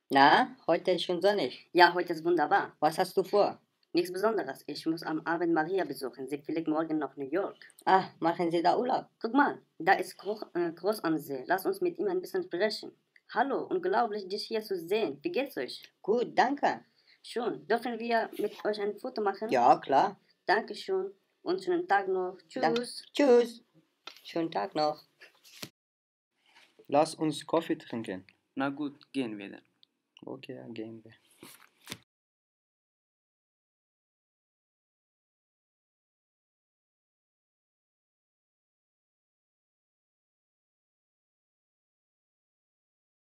Na, heute ist schon sonnig. Ja, heute ist wunderbar. Was hast du vor? Nichts Besonderes. Ich muss am Abend Maria besuchen. Sie fliegt morgen nach New York. Ah, machen Sie da Urlaub? Guck mal, da ist Groß am See. Lass uns mit ihm ein bisschen sprechen. Hallo, unglaublich, dich hier zu sehen. Wie geht's euch? Gut, danke. Schön. Dürfen wir mit euch ein Foto machen? Ja, klar. Dankeschön und schönen Tag noch. Danke. Tschüss. Tschüss. Schönen Tag noch. Lass uns Kaffee trinken. Na gut, gehen wir dann. Okay, gehen wir.